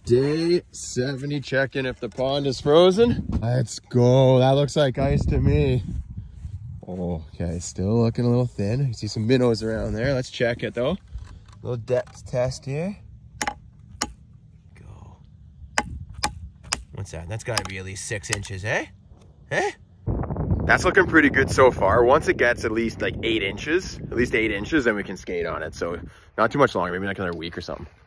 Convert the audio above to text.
Day 70, checking if the pond is frozen. Let's go. That looks like ice to me. Oh, okay, still looking a little thin. You see some minnows around there. Let's check it though. Little depth test here. Go. What's that? That's gotta be at least 6 inches, eh? Eh? That's looking pretty good so far. Once it gets at least like 8 inches, then we can skate on it. So not too much longer, maybe like another week or something.